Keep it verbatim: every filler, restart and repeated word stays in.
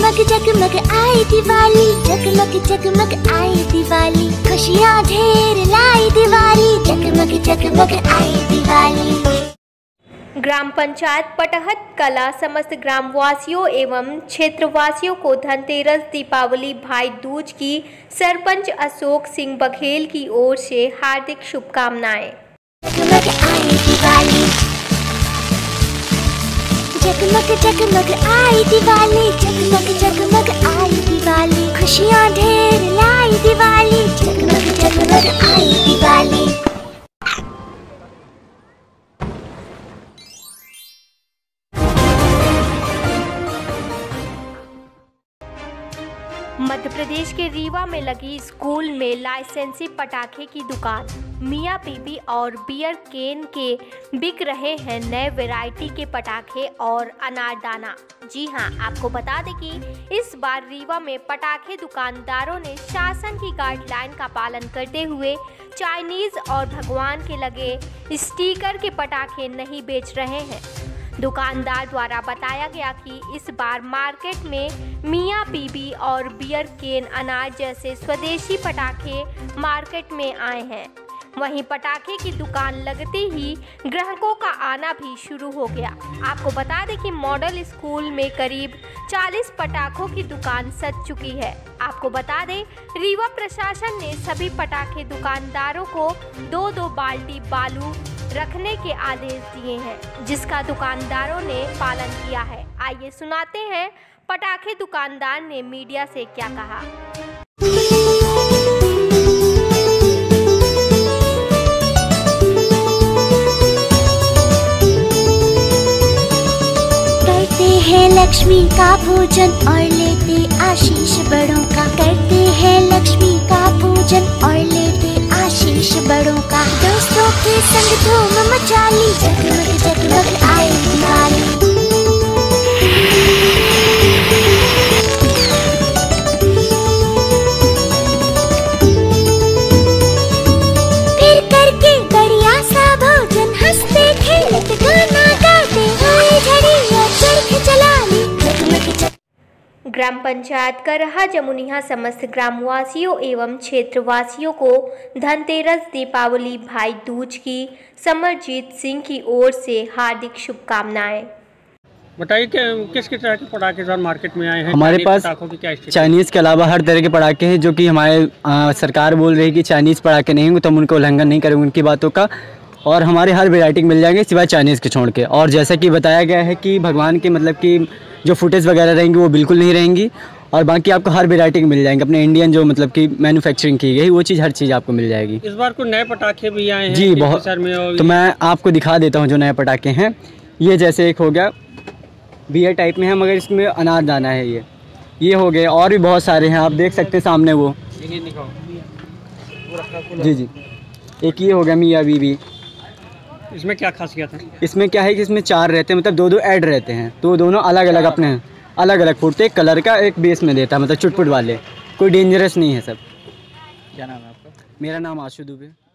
जगमग जगमग आई दिवाली, जगमग जगमग आई दिवाली, खुशियाँ ढेर लाई दिवाली, जगमग जगमग आई दिवाली। ग्राम पंचायत पटहत कला समस्त ग्रामवासियों एवं क्षेत्रवासियों को धनतेरस दीपावली भाई दूज की सरपंच अशोक सिंह बघेल की ओर से हार्दिक शुभकामनाएं। जगमग आई दिवाली, जगमग जगमग आई दिवाली, जगमग जगमग आई दिवाली, खुशियाँ ढेर लाई दिवाली, जगमग जगमग आई दिवाली। मध्य प्रदेश के रीवा में लगी स्कूल में लाइसेंसी पटाखे की दुकान मियाँ बीबी और बियर केन के बिक रहे हैं नए वैरायटी के पटाखे और अनारदाना। जी हां, आपको बता दें कि इस बार रीवा में पटाखे दुकानदारों ने शासन की गाइडलाइन का पालन करते हुए चाइनीज और भगवान के लगे स्टिकर के पटाखे नहीं बेच रहे हैं। दुकानदार द्वारा बताया गया कि इस बार मार्केट में मियाँ बीबी और बियर केन अनार जैसे स्वदेशी पटाखे मार्केट में आए हैं। वहीं पटाखे की दुकान लगते ही ग्राहकों का आना भी शुरू हो गया। आपको बता दें कि मॉडल स्कूल में करीब चालीस पटाखों की दुकान सज चुकी है। आपको बता दें, रीवा प्रशासन ने सभी पटाखे दुकानदारों को दो दो बाल्टी बालू रखने के आदेश दिए हैं, जिसका दुकानदारों ने पालन किया है। आइए सुनाते हैं पटाखे दुकानदार ने मीडिया से क्या कहा। करते हैं लक्ष्मी का पूजन और लेते आशीष बड़ों का, करते हैं लक्ष्मी का पूजन और लेते आशीष बड़ों का, दोस्तों के संग धूम मचाली, जगमग जगमग आई दिवाली। फिर करके बढ़िया सा भोजन, हंसते खेलते गाना गाते हुए झड़ी और चरखे चलाली, जगमग जग। ग्राम पंचायत करहा जमुनिया समस्त ग्रामवासियों एवं क्षेत्रवासियों को धनतेरस दीपावली भाई दूज की समरजीत सिंह की ओर से हार्दिक शुभकामनाएं। बताइए कि किस किस तरह के पटाखे सर मार्केट में आए हैं? हमारे पास चाइनीज़ के अलावा हर तरह के पटाखे हैं, जो कि हमारे आ, सरकार बोल रही है कि चाइनीज़ पटाखे नहीं होंगे तो हम उनको उल्लंघन नहीं करेंगे उनकी बातों का, और हमारे हर वैरायटी मिल जाएंगे सिवाय चाइनीज़ के छोड़ के। और जैसा कि बताया गया है कि भगवान की मतलब कि जो फुटेज वगैरह रहेंगी वो बिल्कुल नहीं रहेंगी, और बाकी आपको हर वैरायटी के मिल जाएंगे। अपने इंडियन जो मतलब कि मैन्युफैक्चरिंग की गई वो चीज़ हर चीज़ आपको मिल जाएगी। इस बार कुछ नए पटाखे भी आए हैं जी बहुत, तो मैं आपको दिखा देता हूँ जो नए पटाखे हैं। ये जैसे एक हो गया बियर टाइप में है, मगर इसमें अनारदाना है। ये ये हो गए, और भी बहुत सारे हैं, आप देख सकते हैं सामने वो। जी जी एक ये हो गया मियाँ बीबी। इसमें क्या खासियत है? इसमें क्या है कि इसमें चार रहते हैं, मतलब दो दो ऐड रहते हैं, तो दोनों अलग अलग अपने अलग अलग फूटते, एक कलर का एक बेस में देता है, मतलब चुटपुट वाले, कोई डेंजरस नहीं है सब। क्या नाम है आपका? मेरा नाम आशु दुबे।